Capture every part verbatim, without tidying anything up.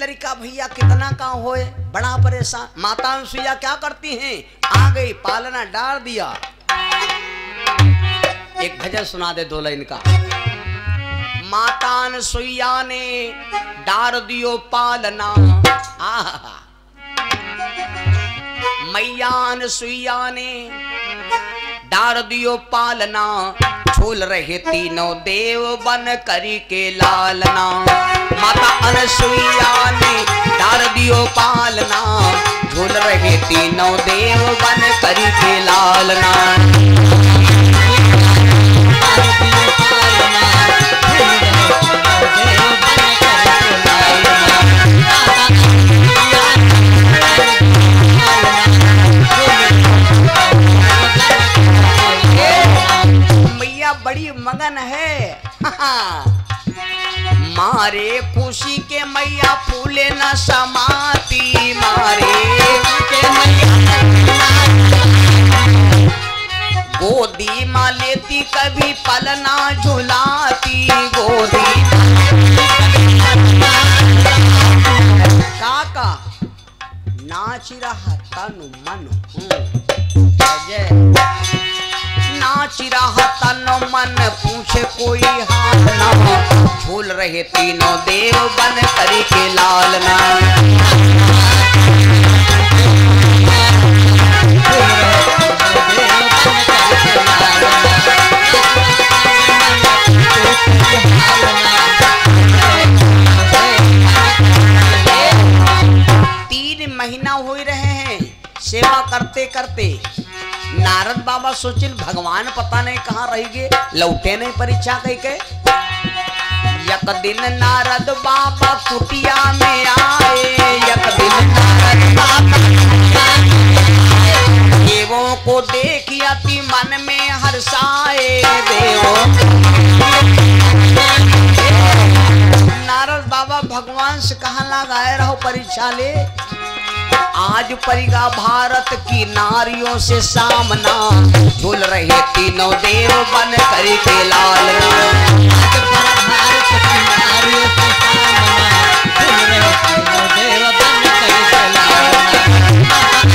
लड़का भैया कितना का होए, बड़ा परेशान। माता अनसुईया क्या करती हैं, आ गई, पालना डाल दिया। एक भजन सुना दे दो लाइन का। माता अनसुईया ने डार दियो पालना, आहा मैया अनसुईया ने डार दियो पालना, झूल रहे तीनों देव बन करी के लालना। माता अनसुईया ने डार दियो पालना, झूल रहे तीनों देव बन करी के लालना। बड़ी मगन है मारे खुशी के मैया फूले न समाती, मारे के मैया गोदी माँ लेती कभी पलना झुलाती, गोदी काका नाच रहा तनु मन नाच रहा तन मन पूछे कोई हाथ ना, झूल रहे तीनों देव बन करी के लालना। तीन महीना हो रहे हैं सेवा करते करते। नारद बाबा सोचिन भगवान पता नहीं कहाँ रह गए, लौटे नहीं परीक्षा कह के। एक दिन नारद बाबा कुटिया में आए, एक दिन नारद बाबा देवों को देखी अति मन में हर्षाए, देवों नारद बाबा भगवान से कहाँ लगाए रहो परीक्षा ले। आज परिगा भारत की नारियों से सामना, झूल रहे तीनों देव बन करी के लालना। आज भारत की नारियों से सामना, झूल रहे तीनों देव बन करी के लालना।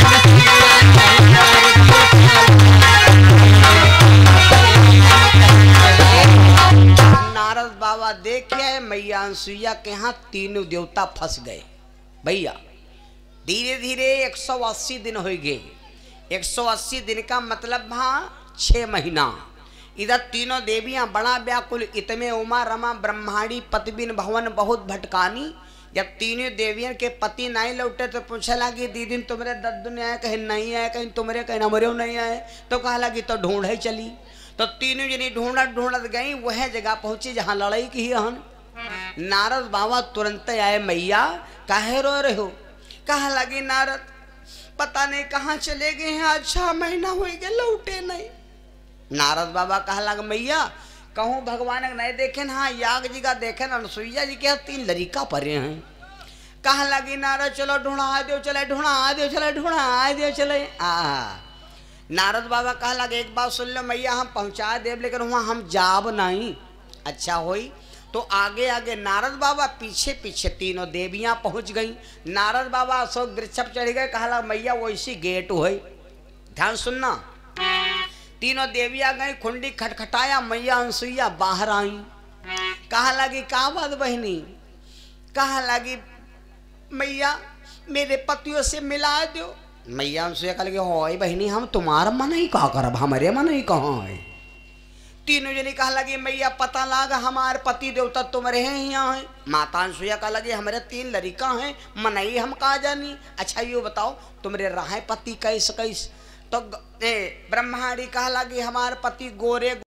नारद बाबा देखिए मैया अनसुईया के यहाँ तीनों देवता फंस गए भैया। धीरे धीरे एक सौ अस्सी दिन हो गए। एक सौ अस्सी दिन का मतलब हाँ छह महीना। इधर तीनों देवियां बड़ा व्याकुल, इतने उमा रमा ब्रह्माणी पतिबिन भवन बहुत भटकानी। जब तीनों देवियों के पति नहीं लौटे तो पूछा लगी दीदी तुम्हारे दद्दू ने आए, कहीं नहीं आए, कहीं तुम्हारे कहीं नमरे नहीं आए। तो कहा लगी तो ढूंढ ही चली। तो तीनों जनी ढूंढत ढूंढत गई, वह जगह पहुंची जहाँ लड़ाई की हन। नारद बाबा तुरंत आए, मैया काहे रो रहे हो। कहा लगी नारद पता नहीं कहाँ चले गए हैं, अच्छा महीना हो गया लौटे नहीं। नारद बाबा कहा लगा मैया कहूँ भगवान नहीं देखे न, हाँ याग जी का देखे न, अनसुईया जी के तीन लड़का परे हैं। कहा लगी नारद चलो ढूंढा दो चले, ढूंढा दो चले, ढूंढा दो चले। आ नारद बाबा कहा लगे एक बात सुन लो मैया, हम पहुँचा देव लेकिन वहाँ हम जाब नहीं। अच्छा होई तो आगे आगे नारद बाबा, पीछे पीछे तीनों देवियां पहुंच गई। नारद बाबा अशोक वृक्ष पर चढ़ गए। कहा मैया वैसी गेट हो, ध्यान सुनना। तीनों देवियां गई, खुंडी खटखटाया, मैया अनसुईया बाहर आई। कहा लगी का बात बहनी। कहा लगी मैया मेरे पतियों से मिला दो। मैया अनसुईया कहा लगी हो बहनी हम तुम्हारा मन ही कहा करब, हमारे मन ही कहाँ है। तीनों जनी कहा लगी मैया पता लगा हमारे पति देवता तुम्हारे हैं यहाँ है। माता अनसुईया कहा लगी हमारे तीन लड़का हैं, मनई हम कहा जानी। अच्छा ये बताओ तुम्हारे रहे पति कैस कैस। तो ब्रह्माणी कहा लगी हमारे पति गोरे